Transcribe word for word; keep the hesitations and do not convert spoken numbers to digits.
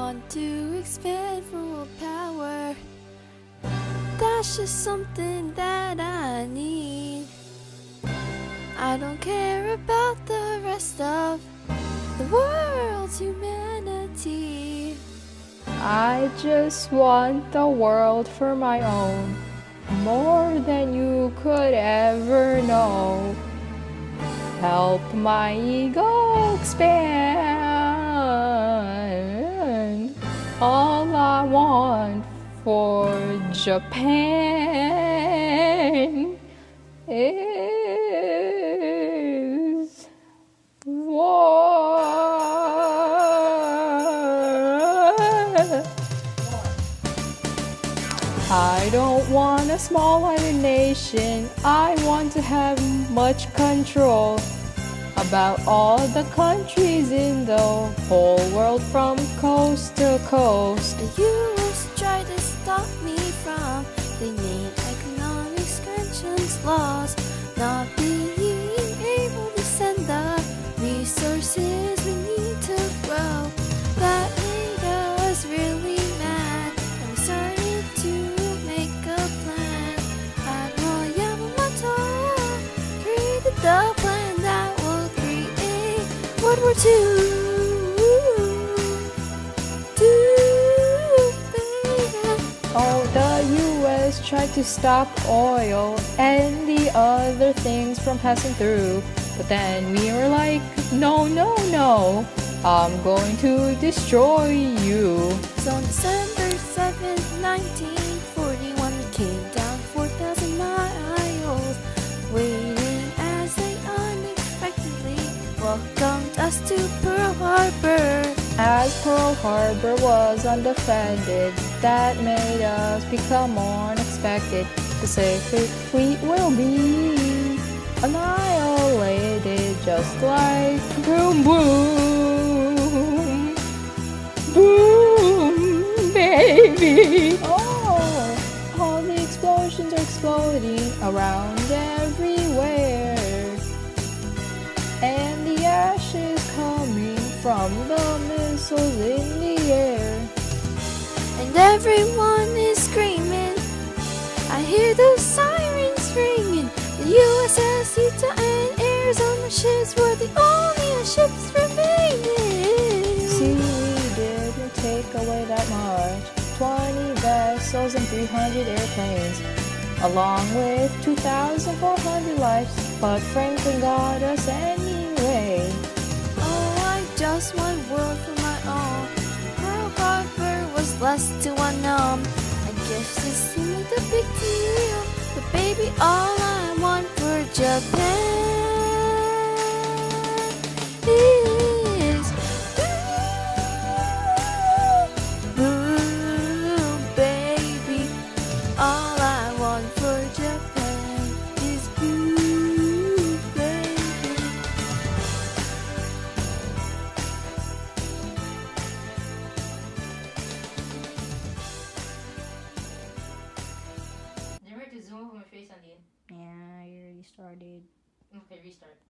want to expand full power. That's just something that I need. I don't care about the rest of the world's humanity. I just want the world for my own, more than you could ever know. Help my ego expand. All I want for Japan is war. I don't want a small island nation. I want to have much control about all the countries in the whole world from coast to coast. The U S tried to stop me from the main economic sanctions laws, not being able to send the resources we need to grow. That made us really mad, and we started to make a plan. Admiral Yamamoto created the plan that will create World War Two. Oh, the U S tried to stop oil and the other things from passing through. But then we were like, no, no, no, I'm going to destroy you. So on December seventh, nineteen forty-one, we came down four thousand miles, waiting as they unexpectedly welcomed us to Pearl Harbor. As Pearl Harbor was undefended, that made us become more unexpected. The Pacific Fleet will be annihilated just like boom boom boom baby. Oh, all the explosions are exploding around everywhere, and the ashes coming from the missiles in the air. And everyone is screaming, I hear those sirens ringing. The U S S Utah and Arizona ships were the only ships remaining. See, we didn't take away that much. twenty vessels and three hundred airplanes, along with two thousand four hundred lives. But Franklin got us anyway. Oh, I just want world for my own. Pearl Harbor was less to unknown. I guess this seemed like a big deal, but baby, all I want for Japan is boom, baby. All I want for Japan is boom, baby. Did you remember to zoom over my face on the end? Yeah, you already started. Okay, restart.